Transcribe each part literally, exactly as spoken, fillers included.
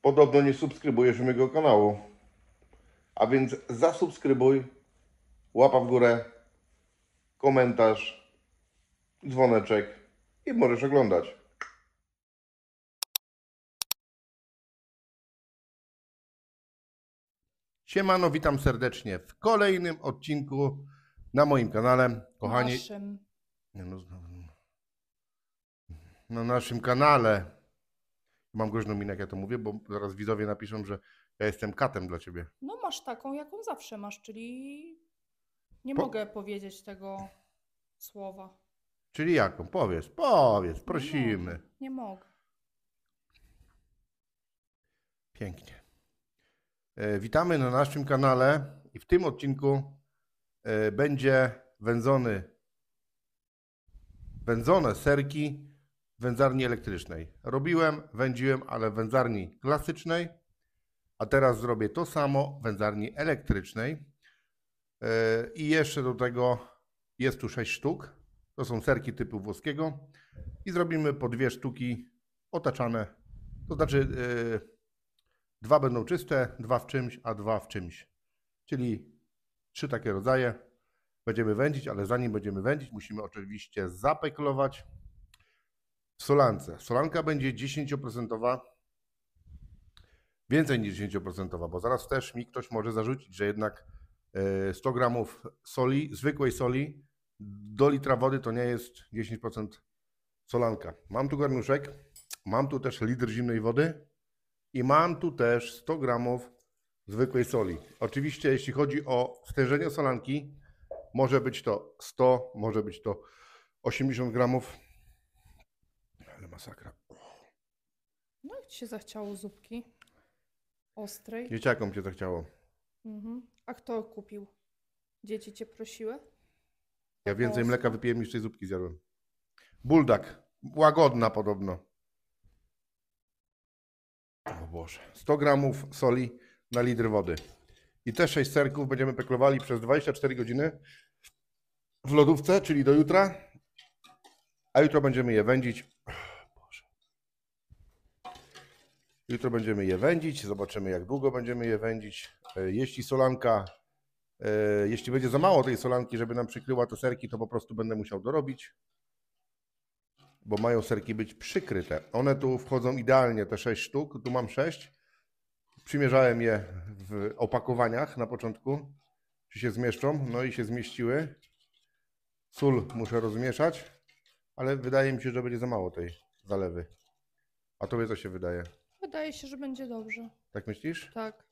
podobno nie subskrybujesz mojego kanału. A więc zasubskrybuj, łapa w górę, komentarz, dzwoneczek i możesz oglądać. Siemano, witam serdecznie w kolejnym odcinku na moim kanale. Kochani, Naszym. Nie no, znowu. Na naszym kanale. Mam groźną minę, jak ja to mówię, bo zaraz widzowie napiszą, że ja jestem katem dla ciebie. No masz taką, jaką zawsze masz, czyli nie Po- mogę powiedzieć tego słowa. Czyli jaką? Powiedz, powiedz, Nie prosimy. mogę. Nie mogę. Pięknie. E, witamy na naszym kanale i w tym odcinku e, będzie wędzony, wędzone serki w wędzarni elektrycznej. Robiłem, wędziłem, ale w wędzarni klasycznej, a teraz zrobię to samo w wędzarni elektrycznej. E, I jeszcze do tego jest tu sześć sztuk. To są serki typu włoskiego i zrobimy po dwie sztuki otaczane. To znaczy e, dwa będą czyste, dwa w czymś, a dwa w czymś. Czyli trzy takie rodzaje. Będziemy wędzić, ale zanim będziemy wędzić, musimy oczywiście zapeklować w solance. Solanka będzie dziesięć procent, więcej niż dziesięć procent, bo zaraz też mi ktoś może zarzucić, że jednak sto gramów soli, zwykłej soli do litra wody to nie jest dziesięć procent solanka. Mam tu garnuszek, mam tu też litr zimnej wody i mam tu też sto gramów zwykłej soli. Oczywiście jeśli chodzi o stężenie solanki, może być to sto, może być to osiemdziesiąt gramów. Ale masakra. No jak ci się zachciało zupki ostrej? Dzieciakom cię zachciało. Mhm. A kto kupił? Dzieci cię prosiły? Ja Taką więcej mleka ostrą? wypiłem niż tej zupki zjadłem. Buldak. Łagodna podobno. O Boże. sto gramów soli na litr wody. I te sześć serków będziemy peklowali przez dwadzieścia cztery godziny w lodówce, czyli do jutra. A jutro będziemy je wędzić. Boże. Jutro będziemy je wędzić. Zobaczymy, jak długo będziemy je wędzić. Jeśli solanka, jeśli będzie za mało tej solanki, żeby nam przykryła te serki, to po prostu będę musiał dorobić. Bo mają serki być przykryte. One tu wchodzą idealnie, te sześć sztuk. Tu mam sześć. Przymierzałem je w opakowaniach na początku, czy się zmieszczą. No i się zmieściły. Sól muszę rozmieszać, ale wydaje mi się, że będzie za mało tej zalewy. A tobie co się wydaje? Wydaje się, że będzie dobrze. Tak myślisz? Tak.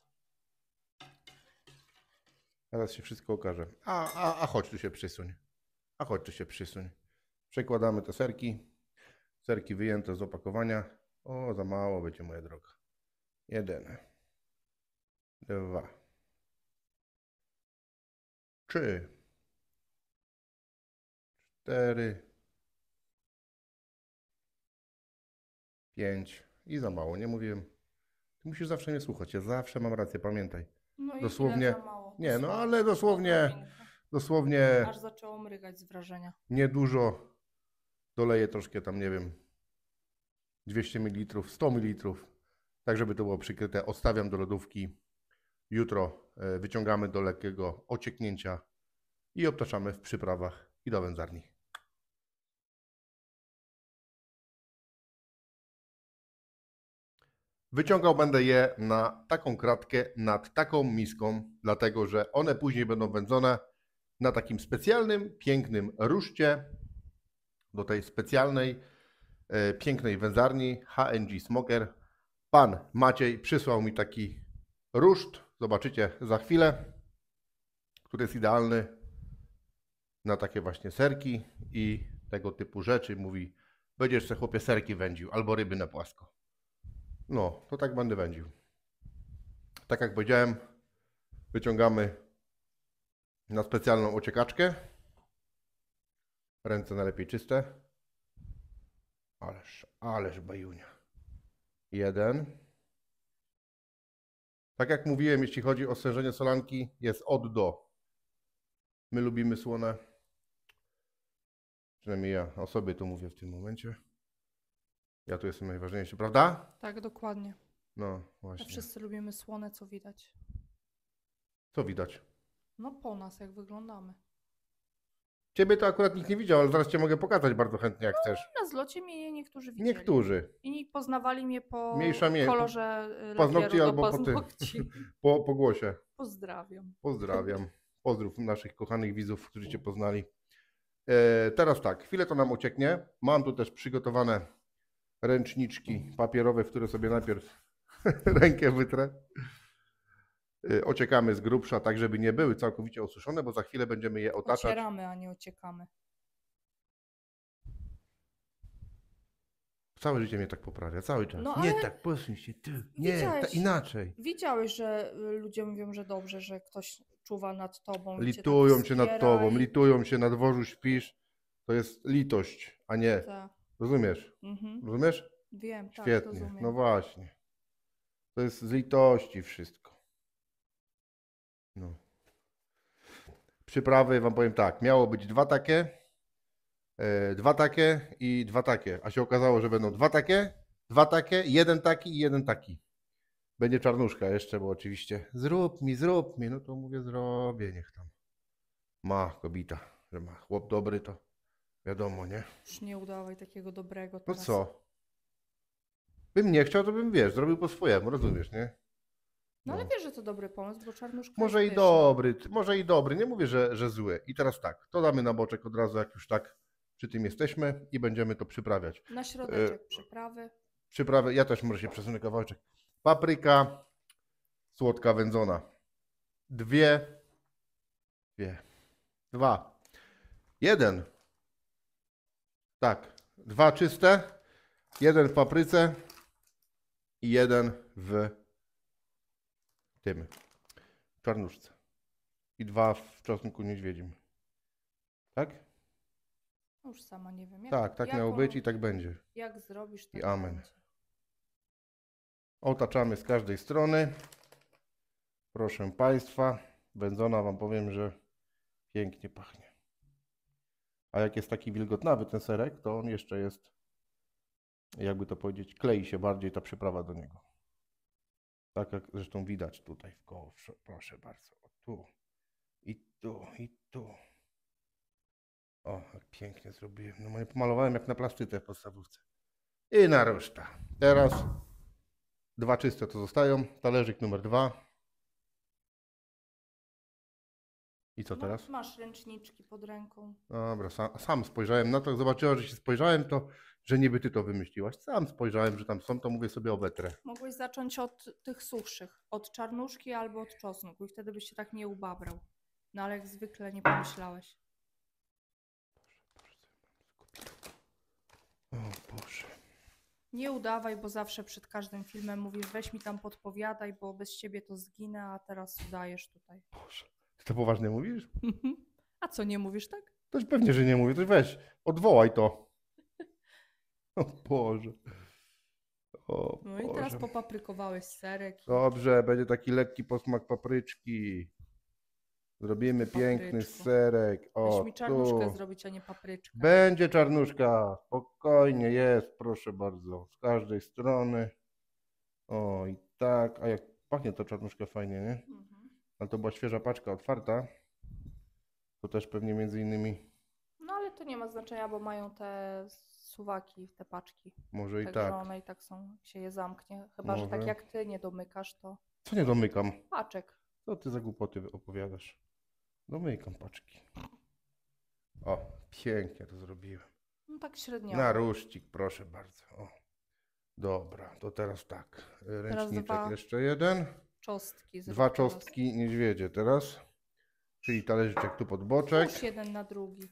Zaraz się wszystko okaże. A, a, a chodź tu się przysuń. A chodź tu się przysuń. Przekładamy te serki. Serki wyjęte z opakowania. O, za mało będzie, moja droga. Jeden. Dwa. Trzy. Cztery. Pięć. I za mało, nie mówiłem. Ty musisz zawsze mnie słuchać. Ja zawsze mam rację, pamiętaj. No i Dosłownie- ile za mało? Nie, no Dosłownie. ale dosłownie, Odrobinkę. dosłownie Aż zaczęło mrygać z wrażenia. niedużo. Doleję troszkę tam, nie wiem, dwieście mililitrów, sto mililitrów, tak żeby to było przykryte. Odstawiam do lodówki. Jutro e, wyciągamy do lekkiego ocieknięcia i obtaczamy w przyprawach i do wędzarni. Wyciągał będę je na taką kratkę nad taką miską, dlatego że one później będą wędzone na takim specjalnym, pięknym ruszcie do tej specjalnej, e, pięknej wędzarni H N G Smoker. Pan Maciej przysłał mi taki ruszt, zobaczycie za chwilę, który jest idealny na takie właśnie serki i tego typu rzeczy. Mówi, będziesz se chłopie serki wędził albo ryby na płasko. No, to tak będę wędził. Tak jak powiedziałem, wyciągamy na specjalną ociekaczkę. Ręce najlepiej czyste. Ależ, ależ bajunia. Jeden. Tak jak mówiłem, jeśli chodzi o stężenie solanki, jest od do. My lubimy słone. Przynajmniej ja o sobie to mówię w tym momencie. Ja tu jestem najważniejszy, prawda? Tak, dokładnie. No, A właśnie. wszyscy lubimy słone, co widać. Co widać? No po nas, jak wyglądamy. Ciebie to akurat nikt nie widział, ale zaraz cię mogę pokazać bardzo chętnie, jak chcesz. Na zlocie mnie niektórzy widzieli. Niektórzy. I poznawali mnie po Mniejsza mie- kolorze y, Paznokci lakieru do albo po tym. paznokci. Po, po głosie. Pozdrawiam. Pozdrawiam. Pozdrów naszych kochanych widzów, którzy cię poznali. E, teraz tak, chwilę to nam ucieknie. Mam tu też przygotowane ręczniczki papierowe, w które sobie najpierw rękę wytrę. E, ociekamy z grubsza, tak żeby nie były całkowicie osuszone, bo za chwilę będziemy je otaczać. Ocieramy, a nie ociekamy. Całe życie mnie tak poprawia, cały czas. No, Nie ale tak, posuń się, ty. Nie, widziałeś- ta, inaczej. Widziałeś, że y, ludzie mówią, że dobrze, że ktoś czuwa nad tobą. i cię tak Litują się nad wspiera tobą, i- litują się, na dworzu śpisz. To jest litość, a nie. Tak. Rozumiesz? Mhm. Rozumiesz? Wiem, tak, Świetnie. rozumiem. No właśnie. To jest z litości wszystko. No. Przyprawy wam powiem tak, miało być dwa takie, e, dwa takie i dwa takie, a się okazało, że będą dwa takie, dwa takie, jeden taki i jeden taki. Będzie czarnuszka jeszcze, bo oczywiście zrób mi, zrób mi, no to mówię zrobię, niech tam ma kobieta, że ma chłop dobry, to wiadomo, nie? Już nie udawaj takiego dobrego No teraz. co? Bym nie chciał, to bym, wiesz, zrobił po swojemu, rozumiesz, nie? No ale No. wiesz, że to dobry pomysł, bo czarnuszka Może jest i pyszna. dobry, t- może i dobry, nie mówię, że, że zły. I teraz tak, to damy na boczek od razu, jak już tak przy tym jesteśmy i będziemy to przyprawiać. Na środeczek E, przyprawy. Przyprawy, ja też może się przesunę kawałeczek. Papryka słodka wędzona. Dwie, dwie, dwa, jeden. Tak, dwa czyste, jeden w papryce i jeden w tym czarnuszce. I dwa w czosnku niedźwiedzim. Tak? No już sama nie wiem. Jak, Tak, tak miało jaką- być i tak będzie. Jak zrobisz, tak I amen. będzie. Otaczamy z każdej strony. Proszę Państwa, wędzona Wam powiem, że pięknie pachnie. A jak jest taki wilgotnawy ten serek, to on jeszcze jest, jakby to powiedzieć, klei się bardziej ta przyprawa do niego. Tak jak zresztą widać tutaj w koło. Proszę bardzo. O, tu i tu i tu. O, jak pięknie zrobiłem. No nie pomalowałem jak na plastyce w podstawówce. I na reszta. Teraz dwa czyste to zostają. Talerzyk numer dwa. I co No, teraz? masz ręczniczki pod ręką. Dobra, sam, sam spojrzałem na to, jak zobaczyłem, że się spojrzałem, to że niby ty to wymyśliłaś. Sam spojrzałem, że tam są, to mówię sobie obetrę. Mogłeś zacząć od tych suchszych. Od czarnuszki albo od czosnku i wtedy byś się tak nie ubabrał. No ale jak zwykle nie pomyślałeś. O Boże. Nie udawaj, bo zawsze przed każdym filmem mówisz, weź mi tam podpowiadaj, bo bez ciebie to zginę, a teraz udajesz tutaj. Boże. Ty to poważnie mówisz? A co, nie mówisz tak? Toż pewnie, że nie mówię. To weź, odwołaj to. O Boże. O No i teraz Boże. popaprykowałeś serek. i- Dobrze, będzie taki lekki posmak papryczki. Zrobimy Z piękny papryczką. serek. O, Weź mi czarnuszkę tu. zrobić, a nie papryczkę. Będzie czarnuszka. Spokojnie jest, proszę bardzo. Z każdej strony. O, i tak. A jak pachnie to czarnuszka fajnie, nie? Mhm. Ale to była świeża paczka, otwarta. To też pewnie między innymi, No ale to nie ma znaczenia, bo mają te suwaki, te paczki. może i Także tak. one i tak są, jak się je zamknie. Chyba, że tak Może. jak ty nie domykasz, to Co nie domykam? paczek. Co ty za głupoty opowiadasz? Domykam paczki. O, pięknie to zrobiłem. No tak średnio. Na ruszcik, proszę bardzo. O. Dobra, to teraz tak. Ręczniczek dwa jeszcze jeden. Czostki. zrób Dwa teraz. czostki niedźwiedzie teraz. Czyli talerzyczek tu pod boczek. Puść jeden na drugi.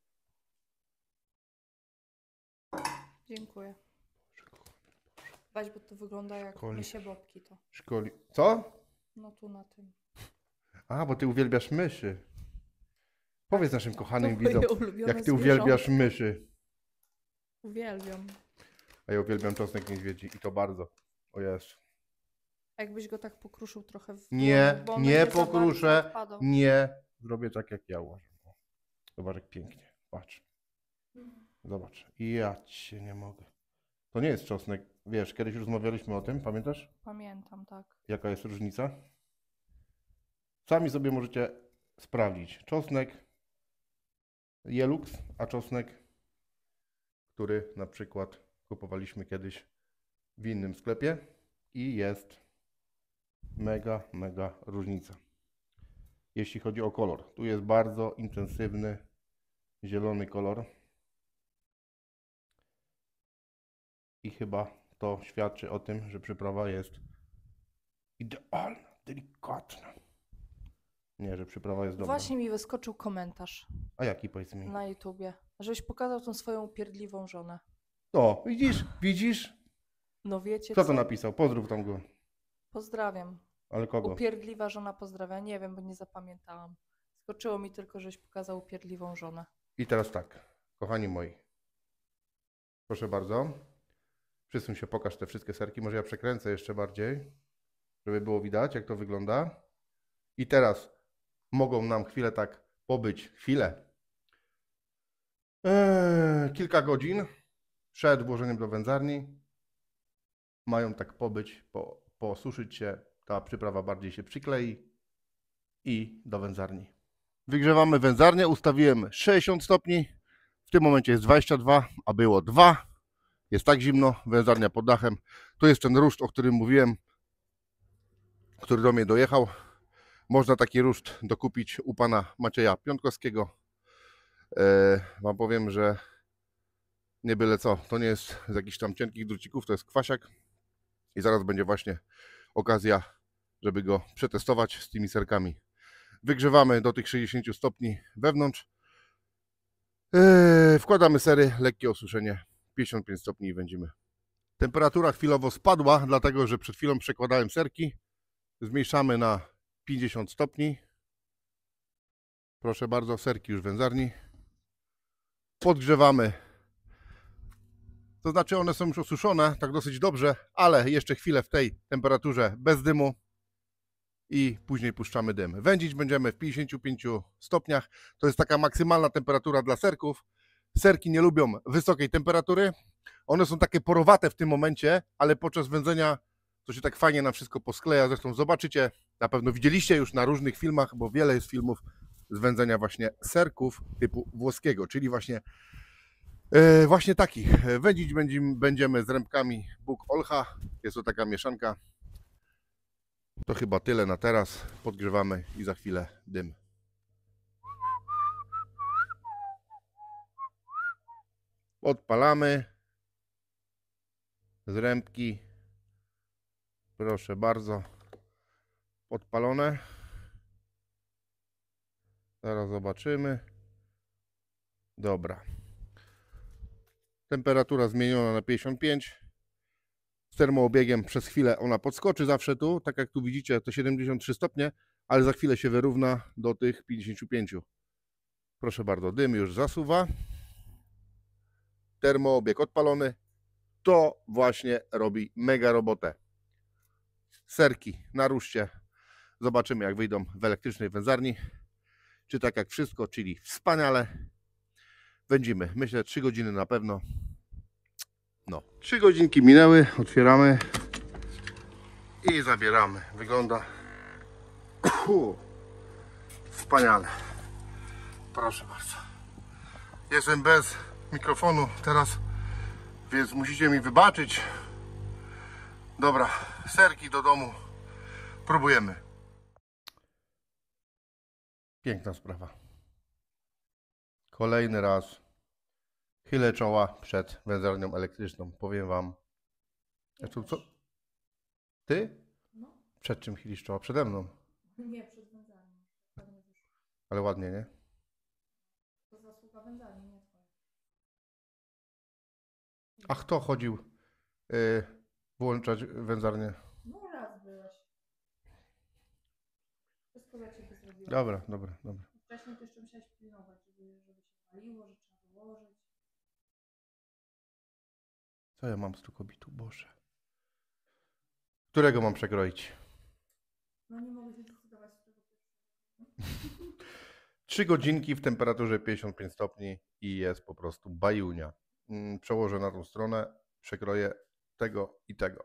Dziękuję. Weź, bo to wygląda jak Koli. mysie bobki to. Szkoli. Co? No tu na tym. A, bo ty uwielbiasz myszy. Powiedz naszym kochanym To moje widzom, ulubione jak ty uwielbiasz myszy. Uwielbiam. A ja uwielbiam czosnek niedźwiedzi i to bardzo. O Jezu. A jakbyś go tak pokruszył trochę w Nie, dłoniach, bo on nie będzie za bardzo pokruszę. odpadał. Nie. Zrobię tak, jak ja uważam. O, zobacz, jak pięknie. Patrz. Zobacz. I ja cię nie mogę. To nie jest czosnek. Wiesz, kiedyś rozmawialiśmy o tym, pamiętasz? Pamiętam, tak. Jaka jest różnica? Sami sobie możecie sprawdzić. Czosnek Jelux, a czosnek, który na przykład kupowaliśmy kiedyś w innym sklepie i jest mega, mega różnica. Jeśli chodzi o kolor. Tu jest bardzo intensywny zielony kolor. I chyba to świadczy o tym, że przyprawa jest idealna, delikatna. Nie, że przyprawa jest dobra. Właśnie mi wyskoczył komentarz A jaki, powiedz mi? na YouTubie, żebyś pokazał tą swoją upierdliwą żonę. O, widzisz, widzisz? No wiecie Kto co? to napisał? Pozdrów tam go. Pozdrawiam. Ale kogo? Upierdliwa żona pozdrawia. Nie wiem, bo nie zapamiętałam. Skoczyło mi tylko, żeś pokazał upierdliwą żonę. I teraz tak, kochani moi. Proszę bardzo. Przysuń się, pokaż te wszystkie serki. Może ja przekręcę jeszcze bardziej, żeby było widać, jak to wygląda. I teraz mogą nam chwilę tak pobyć, chwilę, eee, kilka godzin przed włożeniem do wędzarni. Mają tak pobyć, po, posuszyć się, ta przyprawa bardziej się przyklei i do wędzarni. Wygrzewamy wędzarnię, ustawiłem sześćdziesiąt stopni, w tym momencie jest dwadzieścia dwa, a było dwa. Jest tak zimno, wędzarnia pod dachem. Tu jest ten ruszt, o którym mówiłem, który do mnie dojechał. Można taki ruszt dokupić u pana Macieja Piątkowskiego. E, wam powiem, że nie byle co, to nie jest z jakichś tam cienkich drucików, to jest kwasiak. I zaraz będzie właśnie okazja, żeby go przetestować z tymi serkami. Wygrzewamy do tych sześćdziesięciu stopni wewnątrz. E, wkładamy sery, lekkie osuszenie, pięćdziesiąt pięć stopni i wędzimy. Temperatura chwilowo spadła, dlatego że przed chwilą przekładałem serki. Zmniejszamy na pięćdziesiąt stopni. Proszę bardzo, serki już w wędzarni. Podgrzewamy. To znaczy one są już osuszone, tak dosyć dobrze, ale jeszcze chwilę w tej temperaturze bez dymu i później puszczamy dym. Wędzić będziemy w pięćdziesięciu pięciu stopniach. To jest taka maksymalna temperatura dla serków. Serki nie lubią wysokiej temperatury. One są takie porowate w tym momencie, ale podczas wędzenia to się tak fajnie na wszystko poskleja. Zresztą zobaczycie, na pewno widzieliście już na różnych filmach, bo wiele jest filmów z wędzenia właśnie serków typu włoskiego, czyli właśnie e, właśnie takich. Wędzić będziemy, będziemy z rębkami Bóg Olcha. Jest to taka mieszanka. To chyba tyle na teraz. Podgrzewamy i za chwilę dym. Odpalamy z rębki. Proszę bardzo. Podpalone. Zaraz zobaczymy. Dobra. Temperatura zmieniona na pięćdziesiąt pięć. Z termoobiegiem przez chwilę ona podskoczy zawsze tu. Tak jak tu widzicie, to siedemdziesiąt trzy stopnie, ale za chwilę się wyrówna do tych pięćdziesięciu pięciu. Proszę bardzo, dym już zasuwa. Termoobieg odpalony. To właśnie robi mega robotę. Serki na ruszcie. Zobaczymy, jak wyjdą w elektrycznej wędzarni. Czy tak jak wszystko, czyli wspaniale. Wędzimy. Myślę, trzy godziny na pewno. No. trzy godzinki minęły. Otwieramy. I zabieramy. Wygląda Uu, wspaniale. Proszę bardzo. Jestem bez mikrofonu teraz, więc musicie mi wybaczyć. Dobra, serki do domu. Próbujemy. Piękna sprawa. Kolejny raz chylę czoła przed wędzarnią elektryczną. Powiem wam. Zresztą co? Ty? No. Przed czym chylisz czoła? Przede mną. Nie, przed wędzarnią. Ale ładnie, nie? To zasługa wędzarni, nie twoja. A kto chodził yy, włączać wędzarnię? No raz byłeś. Wszystko dla ciebie zrobiłam. Dobra, dobra, dobra. Wcześniej to jeszcze musiałeś pilnować, żeby, żeby się paliło, że trzeba wyłożyć. Co ja mam z tu kobitu? Boże. Którego mam przekroić? No nie mogę się zdecydować z tego pierwszego. Trzy godzinki w temperaturze pięćdziesiąt pięć stopni i jest po prostu bajunia. Przełożę na tą stronę. przekroję tego i tego.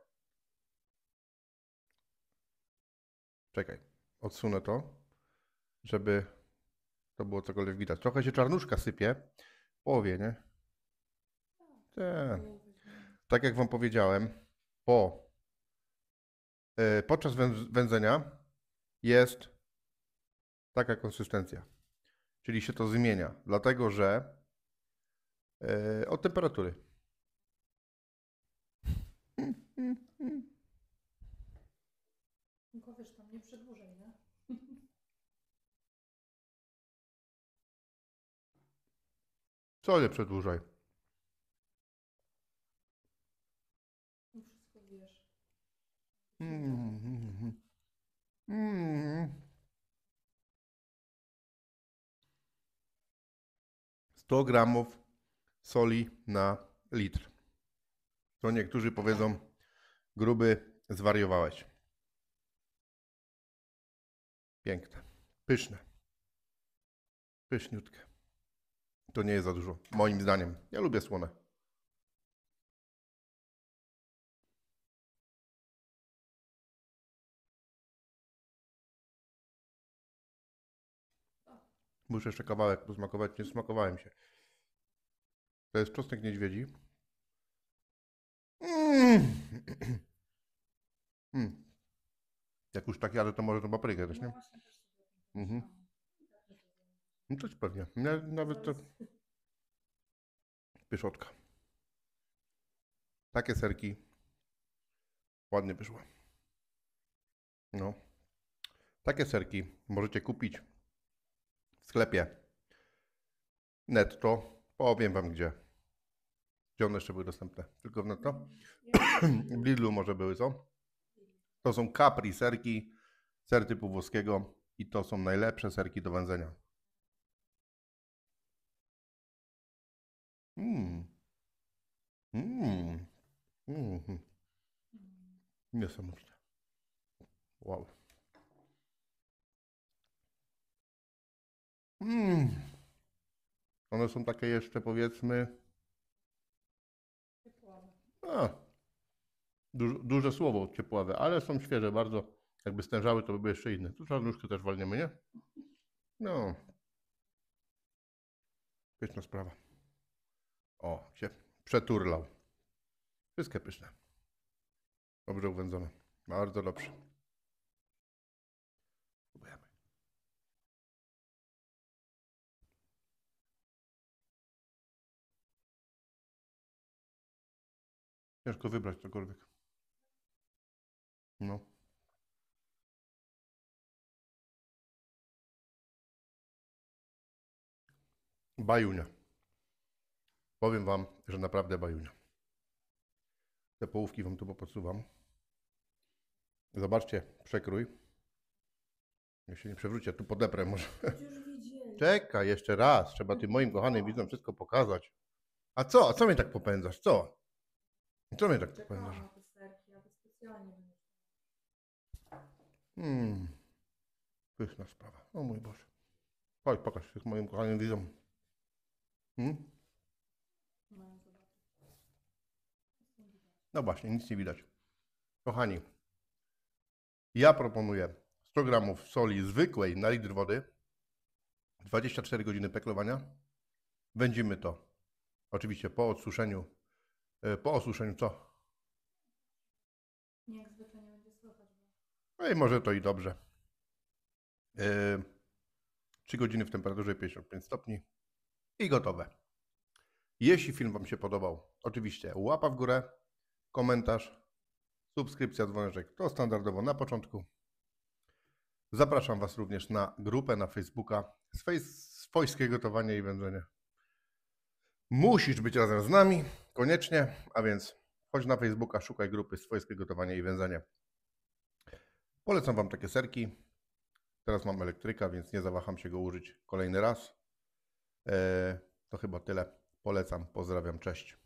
Czekaj, odsunę to, żeby to było cokolwiek widać. Trochę się czarnuszka sypie w połowie, nie? Tak. Tak jak Wam powiedziałem, po, yy, podczas węz wędzenia jest taka konsystencja, czyli się to zmienia, dlatego że yy, od temperatury. Tylko wiesz, tam nie przedłużaj, nie? Co nie przedłużaj? Wszystko wiesz. Mm, mm, mm. sto gramów soli na litr. To niektórzy powiedzą, gruby, zwariowałeś. Piękne, pyszne, pyszniutkie. To nie jest za dużo, moim zdaniem. Ja lubię słone. Muszę jeszcze kawałek posmakować, nie smakowałem się. To jest czosnek niedźwiedzi. Mm. Mm. Jak już tak jadę, to może tą paprykę też, nie? Mhm. No coś pewnie. Ja, nawet to... Pyszotka. Takie serki ładnie wyszły. No. Takie serki możecie kupić w sklepie Netto. Powiem Wam gdzie. Gdzie one jeszcze były dostępne? Tylko w Netto? W Lidlu może były, co? To są Capri serki, ser typu włoskiego i to są najlepsze serki do wędzenia. Mmm. Mmm. Mm. Niesamowite. Wow. Mm. One są takie jeszcze, powiedzmy... A, duże, duże słowo ciepławe, ale są świeże bardzo. Jakby stężały, to by były jeszcze inne. Tu czarnuszkę też walniemy, nie? No. Pyszna sprawa. O, się przeturlał. Wszystkie pyszne. Dobrze uwędzone. Bardzo dobrze. Próbujemy. Ciężko wybrać cokolwiek. No. Bajunia. Powiem Wam, że naprawdę bajunia. Te połówki Wam tu podsuwam. Zobaczcie, przekrój. Ja się nie przewrócić, ja tu podeprę może. Czekaj, jeszcze raz. Trzeba tym moim kochanym widzom wszystko pokazać. A co? A co mnie tak popędzasz? Co? Co mnie tak popędzasz? Hmm. Pyszna sprawa. O mój Boże. Chodź, pokaż się z moim kochanym widzom. Hmm? No właśnie, nic nie widać. Kochani, ja proponuję sto gramów soli zwykłej na litr wody, dwadzieścia cztery godziny peklowania. Wędzimy to. Oczywiście po odsuszeniu. Po osuszeniu co? Nie, jak zwykle nie będzie słychać. No i może to i dobrze. Yy, trzy godziny w temperaturze pięćdziesiąt pięć stopni i gotowe. Jeśli film Wam się podobał, oczywiście łapa w górę, komentarz, subskrypcja, dzwoneczek, to standardowo na początku. Zapraszam Was również na grupę na Facebooka Swojskie Gotowanie i Wędzenie. Musisz być razem z nami, koniecznie, a więc chodź na Facebooka, szukaj grupy Swojskie Gotowanie i Wędzenie. Polecam Wam takie serki. Teraz mam elektryka, więc nie zawaham się go użyć kolejny raz. Eee, to chyba tyle. Polecam, pozdrawiam, cześć.